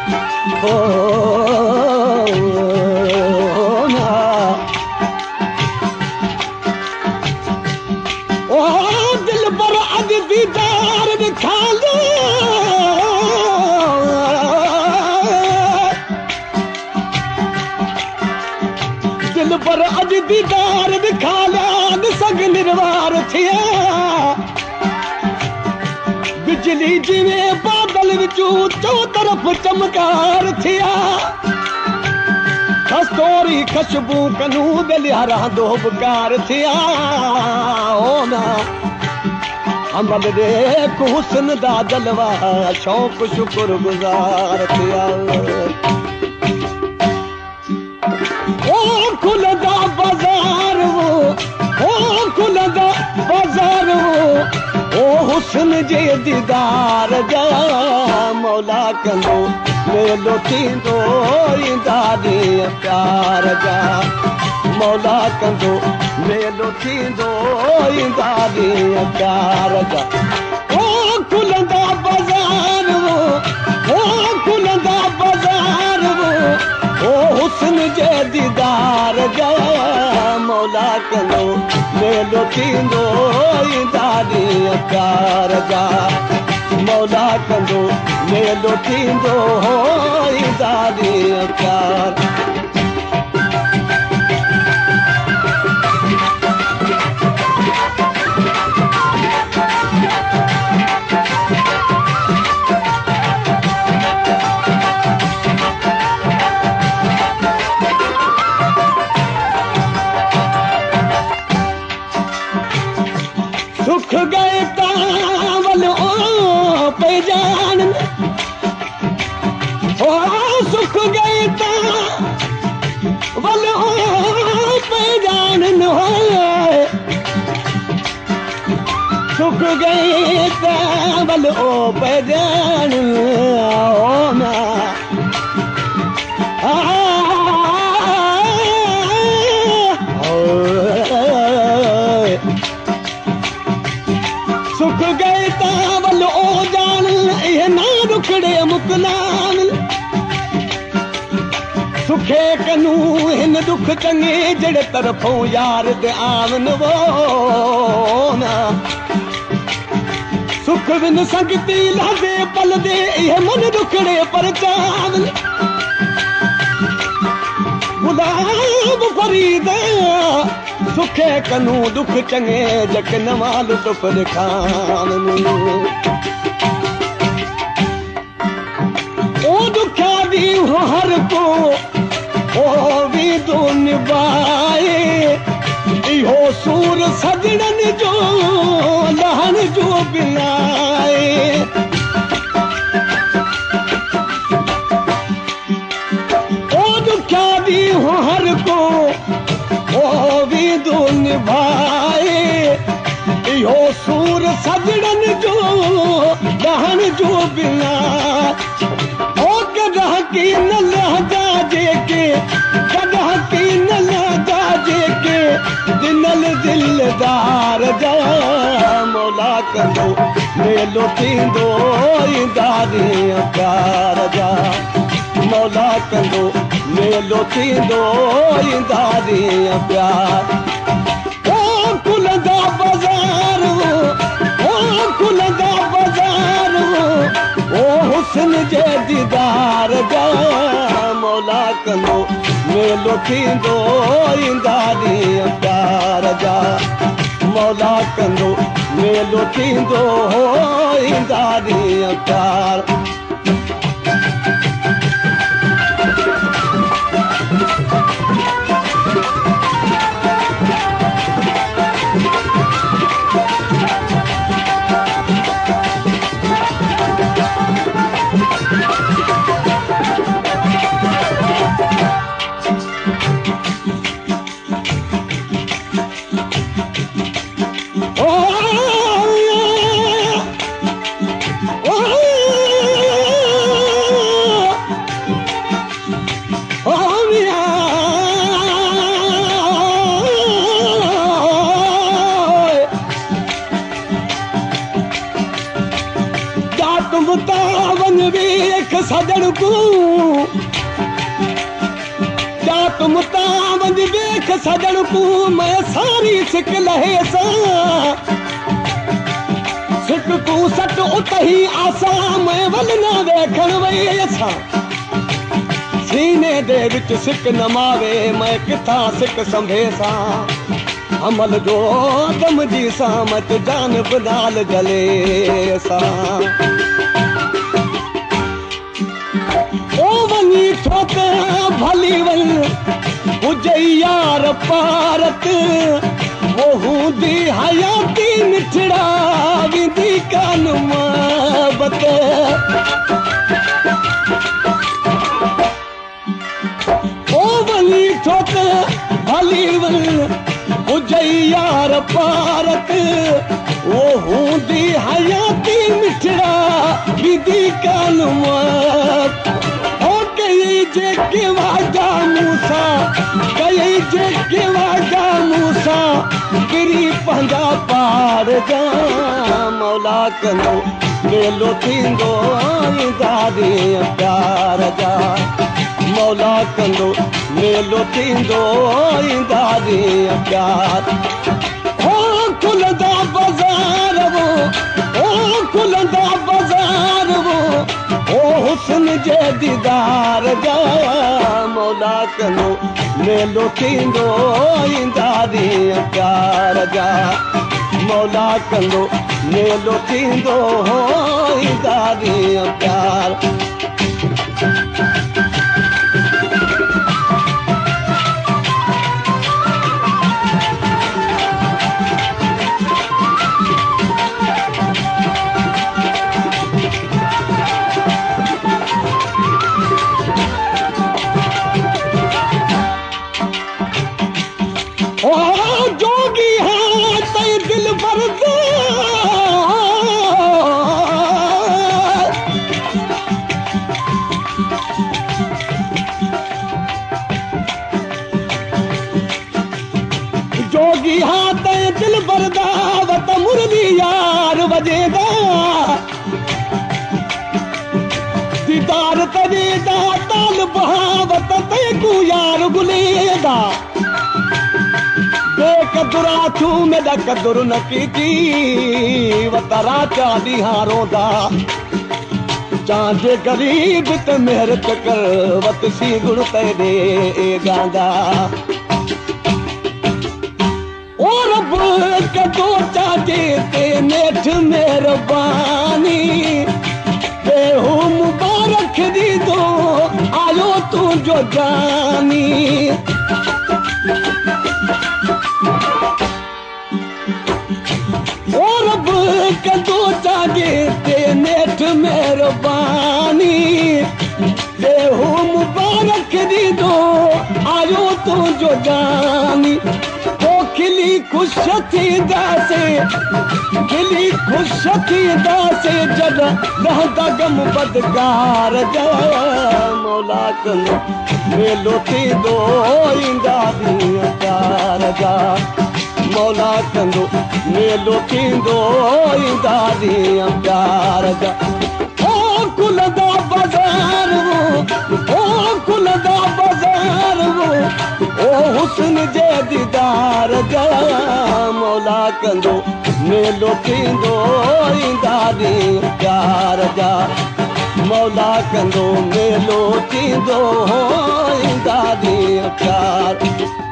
ओ ना ओ दिल पर अज दीदार दिखा ले दिल पर अज दीदार दिखा लिया सग निर्वार थिया बिजली जिवें बादल विचों चो तरफ चमकार थिया कस्तूरी खुशबू कनू दलियारा दो बकार थिया ओ ना अमल दे हुस्न दा जलवा शौक शुक्र गुजार थिया ओ खुलदा बाजार वो ओ खुलदा बाजार वो ओ हुस्न जे दीदार जा मौला कंदो मेलो थींदो इंदादी प्यार जा मौला कंदो मेलो थींदो इंदादी प्यार जा ओ खुलदा बाजार वो ओ खुलदा बाजार वो ओ हुस्न जे दीदार जा मौला कंदो मेलो थींदो इंदादी प्यार जा मौला कंदो मेलो थींदो इंदादी प्यार सुख गए तावल ओ पे जान ओ सुख गए तावल ओ पे जान सुख गए तावल ओ पे जान ओ ना सुख गए तावल ओ जान ये ना दुखड़े मुकलान सुखे कनू हिन दुख चंगे जड़े तरफों यार दे आवन वो ना सुख बिन संगती लादे पल दे ये मन दुखड़े पर चावल गुलाब फरीद सुखे कनू दुख चंगे जक नवाल तुफ दिखान ओ दुखा भी हर को ओ भी दो निभाए इहो सूर सजड़न जो लहन जो बिलाए ओ दुखा भी हर को ओ भी दो निभाए इहो सूर सजड़न जो लहन जो बिना ओ कदह की न लहजा जेके कदह की न लहजा जेके दिनल दिलदार जा मौला कंदो मेलो थींदो इंदादी प्यार जा मौला कंदो मेलो थींदो इंदादी प्यार ओ खुलदा बाजार ओ खुलदा बाजार ओ हुस्न जे दीदार जा मौला कंदो मेलो थींदो इंदादी प्यार जा मौला कंदो मेलो थींदो इंदादी प्यार ओ को जा तुम तावंज देख सजन को मैं सारी सिक लहे सा सिक को सट उतही आसा मैं वल ना देखण वई असा सीने दे विच सिक न मावे मैं किथा सिक संभेसा अमल जो दम जी सामत जान बदाल जले सा ओ वनी थोत भली वल हुजई यार पारत वो हूंदी हयाती मिठड़ा विधी कान मोहब्बत ओ वनी थोत भली वल हुजई यार पारत वो हूंदी हयाती मिठड़ा विधी कान मोहब्बत जेके वादा मूसा कई जेके वादा मूसा गिरी पंजा पार जा मौला कंदो मेलो थींदो दादी प्यार जा मौला कंदो मेलो थींदो दादी प्यार हो खुलंदा बाज़ार वो ओ खुलंदा बाज़ार वो ओ हुस्न जे दीदार जा मौला कंदो मेलो थींदो दादी प्यार जा मौला कंदो मेलो थींदो दादी प्यार जोगी हाँ तय दिल भरदा जोगी हाँ तय दिल भरदा वत मुरली यार वजेदा दीदार तवेदा ताल बहावत तय को यार गुलेदा कदुरा छू मेरा कदुर न की वतरा चाली हारोंदा चांदे गरीब ते मेहनत कर वत सी गुण तेरे गांदा ओ रब कदो चाचे ते नेठ मेहरबानी ते हो मुबारक दी दो आयो तू जो जानी कदो चागे ते नेठ मेहरबानी ते हो मुबारक दी दो आयो तू जो जानी तो खिली खुश थी दासे खिली खुश थी दासे जद रहता गम बदकार जा मौला कंदो मेलो थी दो दादी प्यार जा मौला कंदो मेलो थींदो दादी प्यार जा ओ खुलंदा बाज़ार वो ओ खुलंदा बाज़ार वो ओ हुस्न जे दीदार जा मौला कंदो मेलो थींदो दादी प्यार जा मौला कंदो मेलो थींदो दादी प्यार